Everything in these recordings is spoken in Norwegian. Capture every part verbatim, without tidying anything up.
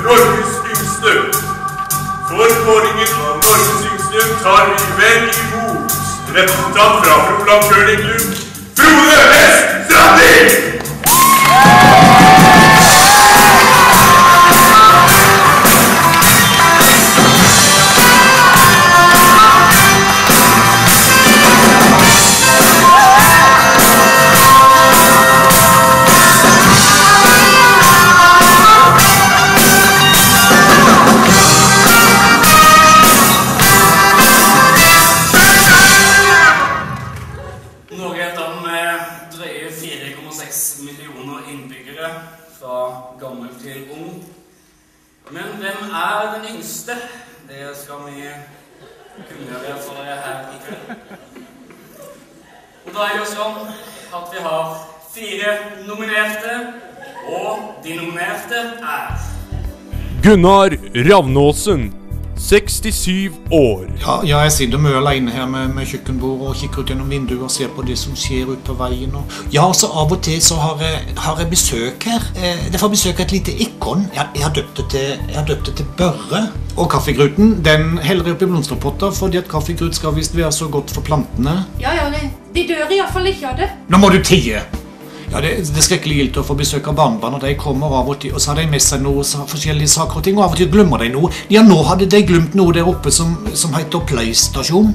Norges yngste. For kåringen av Norges yngste tar vi vel imot representant fra Froland Curling-klubb, Frode Vest Strandi! Men hvem er den yngste? Det skal vi kunngjøre for dere her i kveld. Og da er det jo sånn at vi har fire nominerte, og de nominerte er Gunnar Ravnåsen, sekstisju år. Ja, ja, jeg sitter mye alene her med, med kjøkkenbordet og kikker ut gjennom vinduet og ser på det som skjer ut på veien. Og ja, så av og til så har jeg, har jeg besøk her. Eh, det får besøk av et lite ikon. Jeg, jeg, har døpt det til, jeg har døpt det til Børre. Og kaffegruten, den heller jeg opp i blomsterpotter, fordi at kaffegrut skal visst være så godt for plantene. Ja, ja, det, de dør i hvert fall ikke av det. Nå må du tie! Ja, det, det er skrekkelig gildt å få besøk av barnebarn, og de kommer av og til, og så har de med seg noe så forskjellige saker og ting, og av og til glemmer de noe. Ja, nå hadde de glemt noe der oppe som, som heter PlayStation.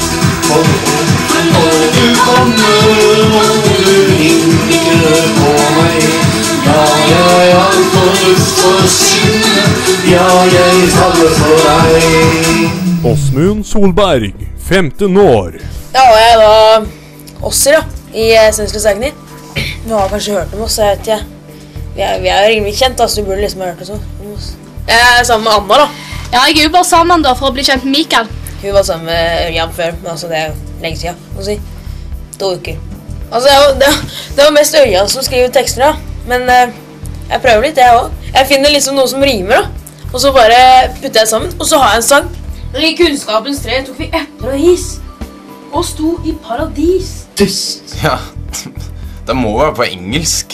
Når du kommer, når du ringer på meg, ja, jeg har fått lyst å skinne, ja, jeg faller for deg. Åsmund Solberg, femten år. Ja, og jeg var Osser, da, i Svenskelig Du har kanskje hørt om oss, jeg vet ikke. Vi er, vi er rimelig kjent, da, så du burde liksom ha hørt oss om oss. Jeg er sammen med Anna, da. Ja, jeg er jo bare sammen da, for å bli kjent med Mikael. Hun var sammen med Jan før, men altså, det er jo lenge siden, må si. To uker. Altså, det var, det, det var mest Ørjan som skriver tekster, da. Men eh, jeg prøver litt, jeg også. Jeg finner liksom noe som rimer, da. Og så bare putter jeg sammen, og så har jeg en sang. I kunnskapens tre tok vi epler og is, og sto i paradis. Tyst. Ja. Det må være på engelsk.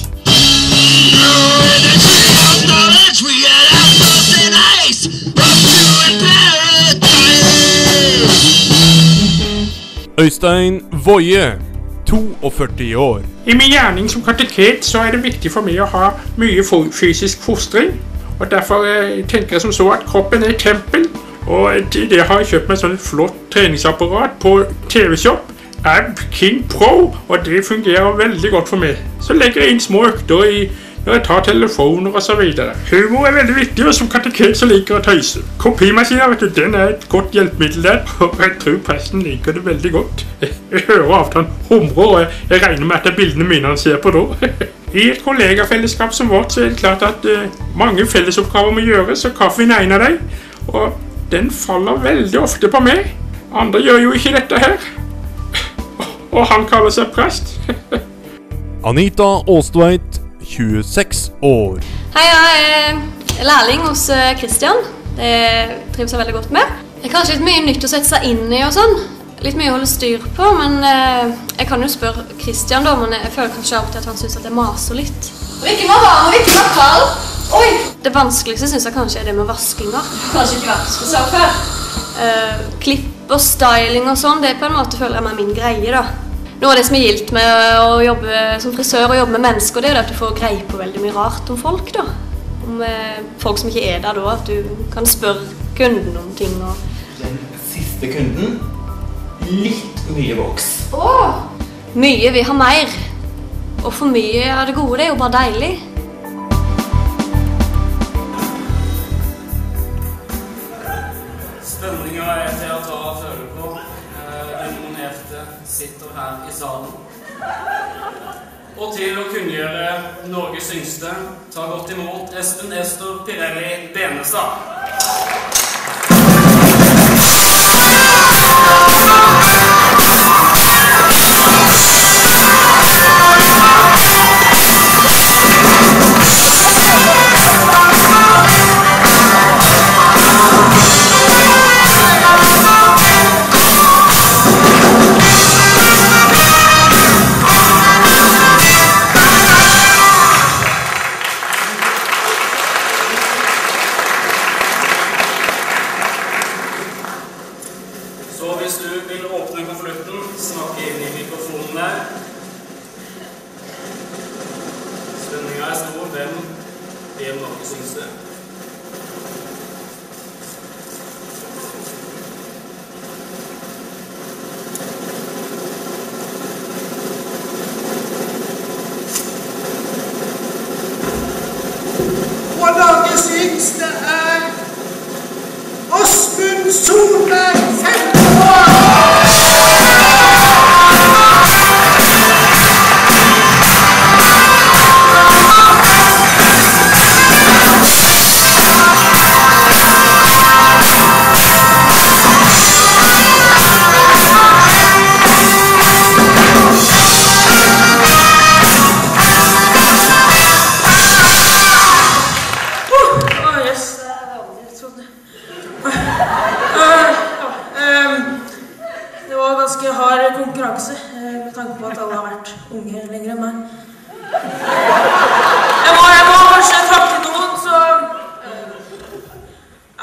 Øystein Woie, førtito år. I min gjerning som kateket så er det viktig for meg å ha mye fysisk fostring. Og derfor tenker jeg som så at kroppen er et tempel. Og til det har jeg kjøpt meg sånn et flott treningsapparat på T V-shop. Ab King Pro, og det fungerer veldig godt for meg. Så legger jeg inn små økter i når jeg tar telefoner og så videre. Humor er veldig viktig, og som kateket så liker jeg å tøyse. Kopimaskinen, vet du, den er et godt hjelpemiddel der, og jeg tror presten liker det veldig godt. Jeg hører av han humrer, og jeg regner med at det er bildene mine han ser på da. I et kollegafellesskap som vårt så er det klart at uh, mange fellesoppgaver må gjøres, og kaffen er en av dem. Og den faller veldig ofte på meg. Andre gjør jo ikke dette her. Og han kaller seg prest. Anita Åstveit, tjueseks år. Hei, jeg er lærling hos Christian. Det trives jeg veldig godt med. Det er kanskje litt mye nytt å sette seg inn i og sånn. Litt mye å holde styr på, men jeg kan jo spørre Christian da, men jeg føler kanskje alltid at han synes at jeg maser litt. Og ikke var varm, og ikke var kald. Oi! Det vanskeligste synes jeg kanskje er det med vaskinga. Kanskje ikke vært så før. Uh, klipp og styling og sånn, det er på en måte føler jeg meg min greie da. Noe av det som er gildt med å jobbe som frisør og jobbe med mennesker, det er at du får greie på veldig mye rart om folk da. Om uh, folk som ikke er der da, at du kan spørre kunden om ting. Og den siste kunden, litt mye voks. Åh! Mye vil ha mer. Og for mye av det gode, det er jo bare deilig. Spenningen er til å ta og føle på. Den nominerte sitter her i salen. Og til å kunngjøre Norges yngste, ta godt imot Espen Ester Pirelli Benestad.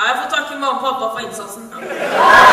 jeg får takke mamma og pappa for innsatsen.